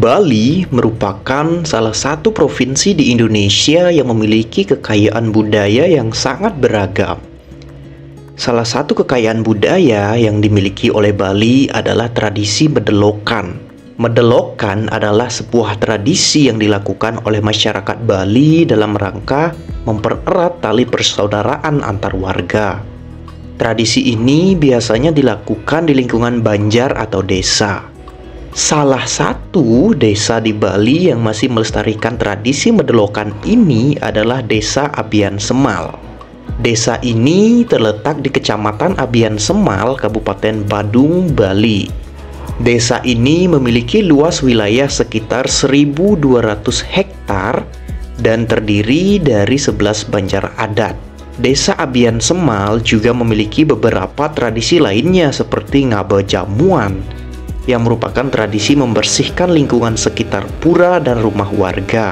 Bali merupakan salah satu provinsi di Indonesia yang memiliki kekayaan budaya yang sangat beragam. Salah satu kekayaan budaya yang dimiliki oleh Bali adalah tradisi medelokan. Medelokan adalah sebuah tradisi yang dilakukan oleh masyarakat Bali dalam rangka mempererat tali persaudaraan antar warga. Tradisi ini biasanya dilakukan di lingkungan banjar atau desa. Salah satu desa di Bali yang masih melestarikan tradisi medelokan ini adalah Desa Abian Semal. Desa ini terletak di Kecamatan Abian Semal, Kabupaten Badung, Bali. Desa ini memiliki luas wilayah sekitar 1.200 hektar dan terdiri dari 11 banjar adat. Desa Abian Semal juga memiliki beberapa tradisi lainnya seperti ngaba jamuan, yang merupakan tradisi membersihkan lingkungan sekitar pura dan rumah warga,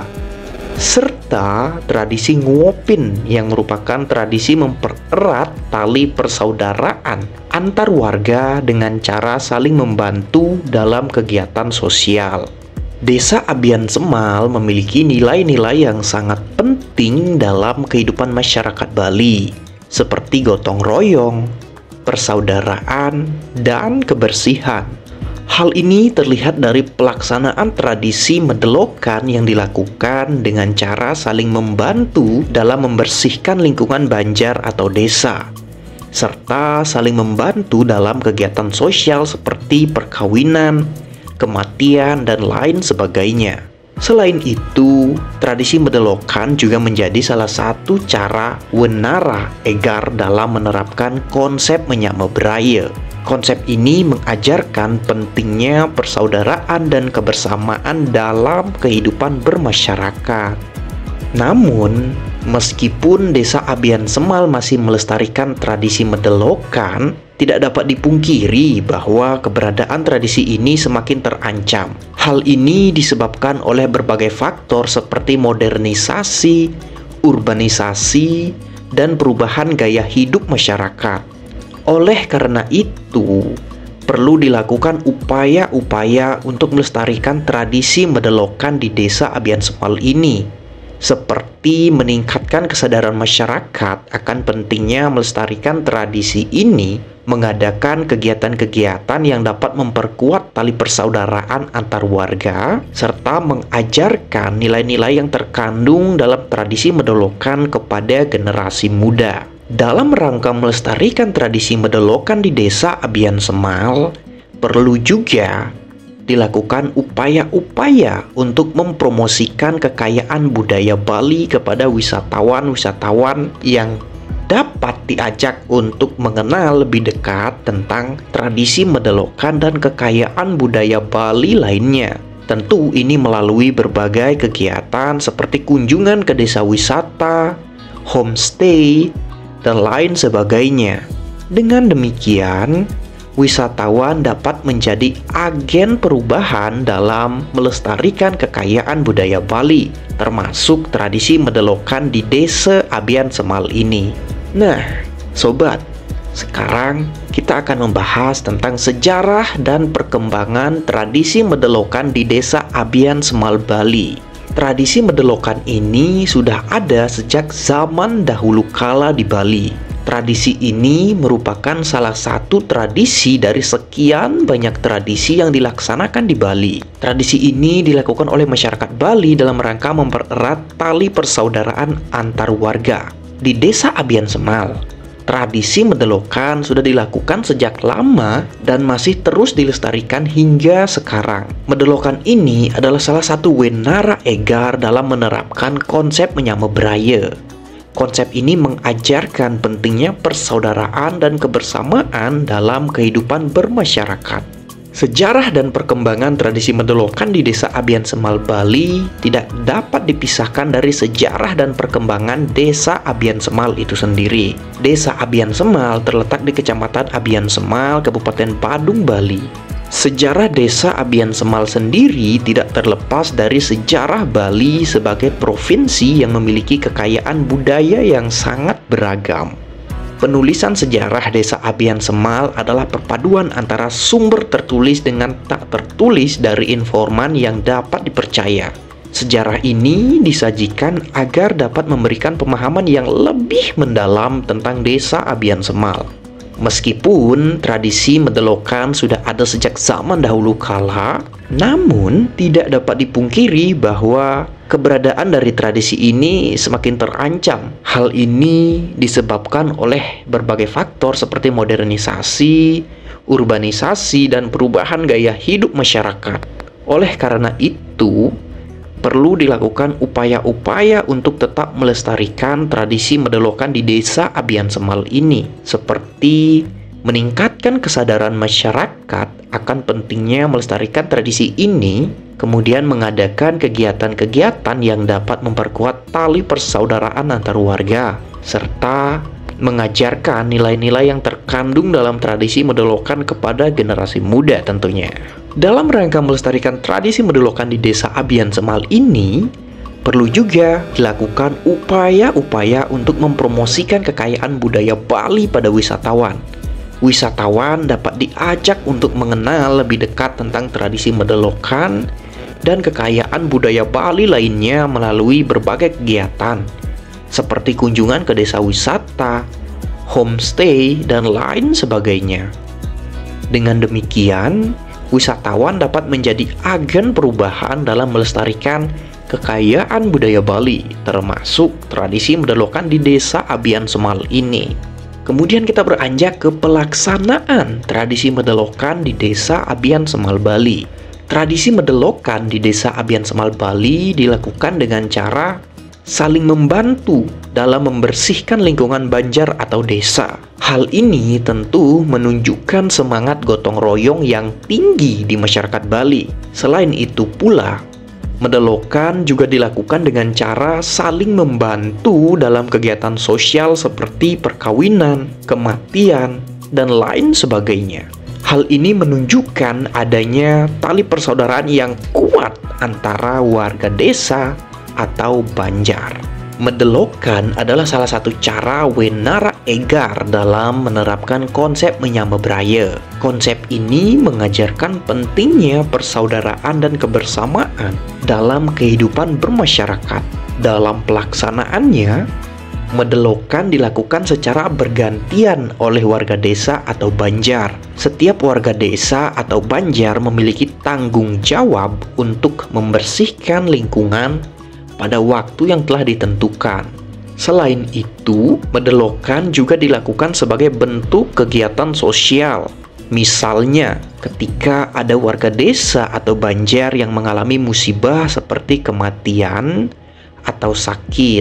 serta tradisi nguopin yang merupakan tradisi mempererat tali persaudaraan antar warga dengan cara saling membantu dalam kegiatan sosial. Desa Abian Semal memiliki nilai-nilai yang sangat penting dalam kehidupan masyarakat Bali, seperti gotong royong, persaudaraan, dan kebersihan. Hal ini terlihat dari pelaksanaan tradisi medelokan yang dilakukan dengan cara saling membantu dalam membersihkan lingkungan banjar atau desa, serta saling membantu dalam kegiatan sosial seperti perkawinan, kematian, dan lain sebagainya. Selain itu, tradisi medelokan juga menjadi salah satu cara Wenara Egar dalam menerapkan konsep menyama beraya. Konsep ini mengajarkan pentingnya persaudaraan dan kebersamaan dalam kehidupan bermasyarakat. Namun, meskipun Desa Abian Semal masih melestarikan tradisi medelokan, tidak dapat dipungkiri bahwa keberadaan tradisi ini semakin terancam. Hal ini disebabkan oleh berbagai faktor seperti modernisasi, urbanisasi, dan perubahan gaya hidup masyarakat. Oleh karena itu, perlu dilakukan upaya-upaya untuk melestarikan tradisi medelokan di Desa Abian Semal ini, seperti meningkatkan kesadaran masyarakat akan pentingnya melestarikan tradisi ini, mengadakan kegiatan-kegiatan yang dapat memperkuat tali persaudaraan antar warga, serta mengajarkan nilai-nilai yang terkandung dalam tradisi medelokan kepada generasi muda. Dalam rangka melestarikan tradisi medelokan di Desa Abian Semal, perlu juga dilakukan upaya-upaya untuk mempromosikan kekayaan budaya Bali kepada wisatawan-wisatawan yang dapat diajak untuk mengenal lebih dekat tentang tradisi medelokan dan kekayaan budaya Bali lainnya. Tentu ini melalui berbagai kegiatan seperti kunjungan ke desa wisata, homestay, dan lain sebagainya. Dengan demikian, wisatawan dapat menjadi agen perubahan dalam melestarikan kekayaan budaya Bali, termasuk tradisi medelokan di Desa Abian Semal ini. Nah, sobat, sekarang kita akan membahas tentang sejarah dan perkembangan tradisi medelokan di Desa Abian Semal, Bali. Tradisi medelokan ini sudah ada sejak zaman dahulu kala di Bali. Tradisi ini merupakan salah satu tradisi dari sekian banyak tradisi yang dilaksanakan di Bali. Tradisi ini dilakukan oleh masyarakat Bali dalam rangka mempererat tali persaudaraan antar warga. Di Desa Abian Semal, tradisi medelokan sudah dilakukan sejak lama dan masih terus dilestarikan hingga sekarang. Medelokan ini adalah salah satu Wenara Egar dalam menerapkan konsep menyama beraya. Konsep ini mengajarkan pentingnya persaudaraan dan kebersamaan dalam kehidupan bermasyarakat. Sejarah dan perkembangan tradisi medelokan di Desa Abian Semal, Bali tidak dapat dipisahkan dari sejarah dan perkembangan Desa Abian Semal itu sendiri. Desa Abian Semal terletak di Kecamatan Abian Semal, Kabupaten Badung, Bali. Sejarah Desa Abian Semal sendiri tidak terlepas dari sejarah Bali sebagai provinsi yang memiliki kekayaan budaya yang sangat beragam. Penulisan sejarah Desa Abian Semal adalah perpaduan antara sumber tertulis dengan tak tertulis dari informan yang dapat dipercaya. Sejarah ini disajikan agar dapat memberikan pemahaman yang lebih mendalam tentang Desa Abian Semal. Meskipun tradisi medelokan sudah ada sejak zaman dahulu kala, namun tidak dapat dipungkiri bahwa keberadaan dari tradisi ini semakin terancam. Hal ini disebabkan oleh berbagai faktor seperti modernisasi, urbanisasi, dan perubahan gaya hidup masyarakat. Oleh karena itu, perlu dilakukan upaya-upaya untuk tetap melestarikan tradisi medelokan di Desa Abian Semal ini, seperti meningkatkan kesadaran masyarakat akan pentingnya melestarikan tradisi ini, kemudian mengadakan kegiatan-kegiatan yang dapat memperkuat tali persaudaraan antar warga, serta mengajarkan nilai-nilai yang terkandung dalam tradisi medelokan kepada generasi muda tentunya. Dalam rangka melestarikan tradisi medelokan di Desa Abian Semal ini, perlu juga dilakukan upaya-upaya untuk mempromosikan kekayaan budaya Bali pada wisatawan. Wisatawan dapat diajak untuk mengenal lebih dekat tentang tradisi medelokan dan kekayaan budaya Bali lainnya melalui berbagai kegiatan, seperti kunjungan ke desa wisata, homestay, dan lain sebagainya. Dengan demikian, wisatawan dapat menjadi agen perubahan dalam melestarikan kekayaan budaya Bali, termasuk tradisi medelokan di Desa Abian Semal ini. Kemudian kita beranjak ke pelaksanaan tradisi medelokan di Desa Abian Semal Bali. Tradisi medelokan di Desa Abian Semal Bali dilakukan dengan cara saling membantu dalam membersihkan lingkungan banjar atau desa. Hal ini tentu menunjukkan semangat gotong royong yang tinggi di masyarakat Bali. Selain itu pula, medelokan juga dilakukan dengan cara saling membantu dalam kegiatan sosial seperti perkawinan, kematian, dan lain sebagainya. Hal ini menunjukkan adanya tali persaudaraan yang kuat antara warga desa atau banjar. Medelokan adalah salah satu cara Wenara Egar dalam menerapkan konsep menyambebraya. Konsep ini mengajarkan pentingnya persaudaraan dan kebersamaan dalam kehidupan bermasyarakat. Dalam pelaksanaannya, medelokan dilakukan secara bergantian oleh warga desa atau banjar. Setiap warga desa atau banjar memiliki tanggung jawab untuk membersihkan lingkungan pada waktu yang telah ditentukan. Selain itu, medelokan juga dilakukan sebagai bentuk kegiatan sosial. Misalnya, ketika ada warga desa atau banjar yang mengalami musibah seperti kematian atau sakit,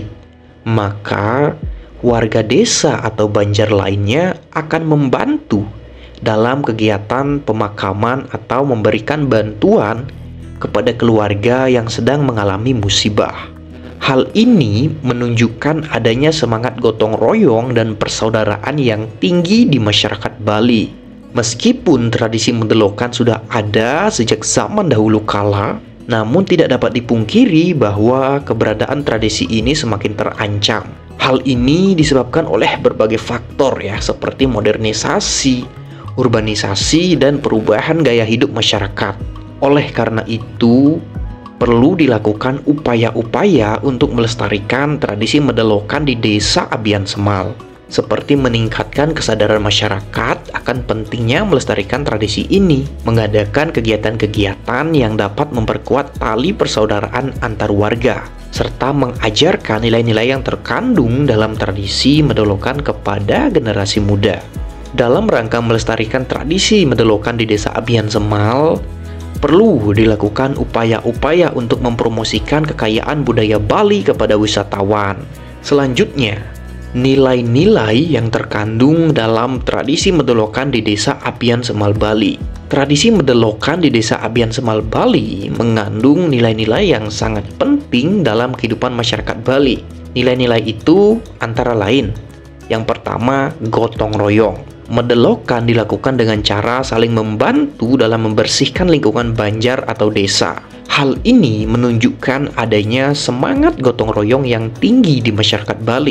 maka warga desa atau banjar lainnya akan membantu dalam kegiatan pemakaman atau memberikan bantuan kepada keluarga yang sedang mengalami musibah. Hal ini menunjukkan adanya semangat gotong royong dan persaudaraan yang tinggi di masyarakat Bali. Meskipun tradisi medelokan sudah ada sejak zaman dahulu kala, namun tidak dapat dipungkiri bahwa keberadaan tradisi ini semakin terancam. Hal ini disebabkan oleh berbagai faktor ya, seperti modernisasi, urbanisasi, dan perubahan gaya hidup masyarakat. Oleh karena itu, perlu dilakukan upaya-upaya untuk melestarikan tradisi medelokan di Desa Abian Semal, seperti meningkatkan kesadaran masyarakat akan pentingnya melestarikan tradisi ini, mengadakan kegiatan-kegiatan yang dapat memperkuat tali persaudaraan antar warga, serta mengajarkan nilai-nilai yang terkandung dalam tradisi medelokan kepada generasi muda. Dalam rangka melestarikan tradisi medelokan di Desa Abian Semal, perlu dilakukan upaya-upaya untuk mempromosikan kekayaan budaya Bali kepada wisatawan. Selanjutnya, nilai-nilai yang terkandung dalam tradisi medelokan di Desa Abian Semal Bali. Tradisi medelokan di Desa Abian Semal Bali mengandung nilai-nilai yang sangat penting dalam kehidupan masyarakat Bali. Nilai-nilai itu antara lain, yang pertama, gotong royong. Medelokan dilakukan dengan cara saling membantu dalam membersihkan lingkungan banjar atau desa. Hal ini menunjukkan adanya semangat gotong royong yang tinggi di masyarakat Bali.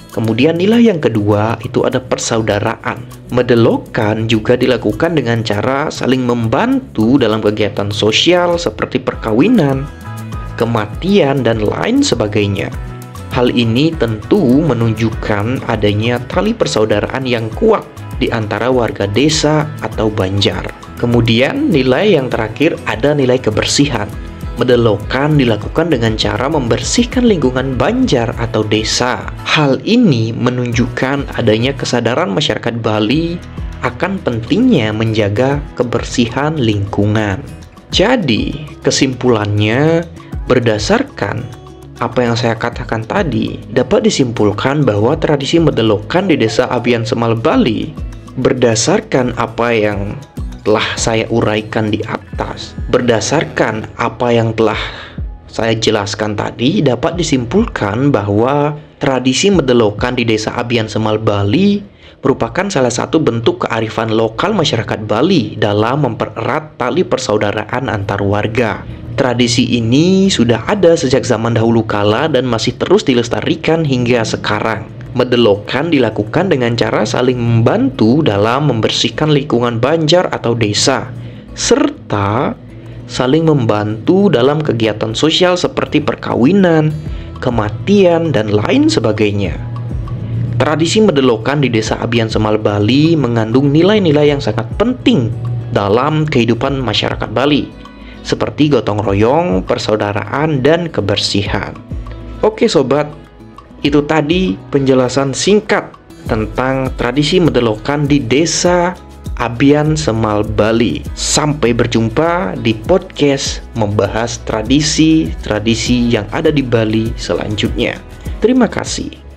Kemudian nilai yang kedua itu ada persaudaraan. Medelokan juga dilakukan dengan cara saling membantu dalam kegiatan sosial seperti perkawinan, kematian, dan lain sebagainya. Hal ini tentu menunjukkan adanya tali persaudaraan yang kuat di antara warga desa atau banjar. Kemudian nilai yang terakhir ada nilai kebersihan. Medelokan dilakukan dengan cara membersihkan lingkungan banjar atau desa. Hal ini menunjukkan adanya kesadaran masyarakat Bali akan pentingnya menjaga kebersihan lingkungan. Jadi, kesimpulannya, berdasarkan apa yang saya katakan tadi, dapat disimpulkan bahwa tradisi medelokan di Desa Abian Semal Bali berdasarkan apa yang telah saya uraikan di atas, berdasarkan apa yang telah saya jelaskan tadi, dapat disimpulkan bahwa tradisi medelokan di Desa Abian Semal Bali merupakan salah satu bentuk kearifan lokal masyarakat Bali dalam mempererat tali persaudaraan antar warga. Tradisi ini sudah ada sejak zaman dahulu kala dan masih terus dilestarikan hingga sekarang. Medelokan dilakukan dengan cara saling membantu dalam membersihkan lingkungan banjar atau desa, serta saling membantu dalam kegiatan sosial seperti perkawinan, kematian, dan lain sebagainya. Tradisi medelokan di Desa Abian Semal Bali mengandung nilai-nilai yang sangat penting dalam kehidupan masyarakat Bali, seperti gotong royong, persaudaraan, dan kebersihan. Oke sobat, itu tadi penjelasan singkat tentang tradisi medelokan di Desa Abian Semal Bali. Sampai berjumpa di podcast membahas tradisi-tradisi yang ada di Bali selanjutnya. Terima kasih.